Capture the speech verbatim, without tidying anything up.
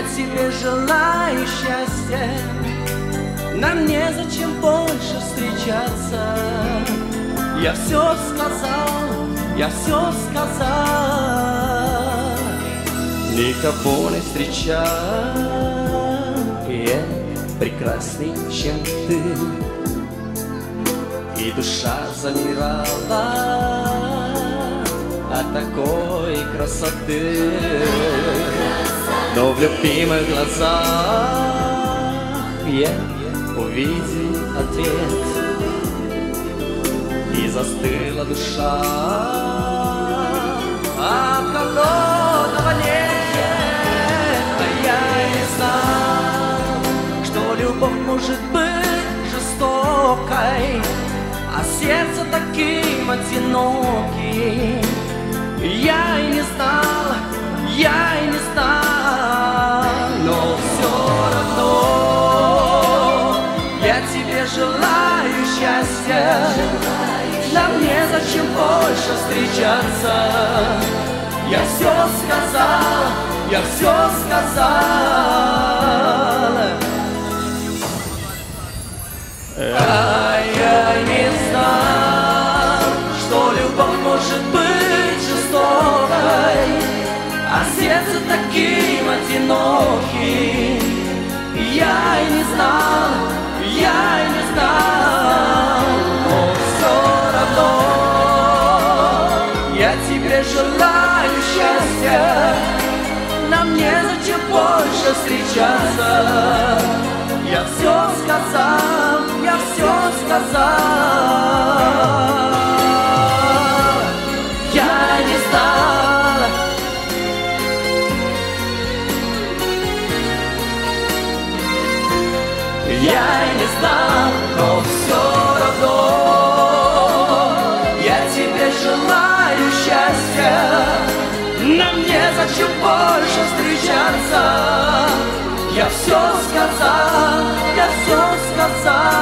Я тебе желаю счастья, нам незачем больше встречаться. Я все сказал, я все сказал. Никого не встречал я прекрасней, чем ты, и душа замирала от такой красоты. Но в любимых глазах я увидел ответ, и застыла душа от холодного лета. Я не знал, что любовь может быть жестокой, а сердце таким одиноким. Я и не знал, я и не знал, но все равно я тебе желаю счастья. Нам незачем больше встречаться. Я все сказал, я все сказал. А я не знал, что любовь может быть жестокой, а сердце таким одиноким. Я и не знал, я и не знал, но все равно я тебе желаю счастья. Нам незачем больше встречаться. Я все сказал, я все сказал. Я не знал, я не знал, но все равно я тебе желаю счастья. Нам незачем больше встречаться. Я все сказал, я все сказал.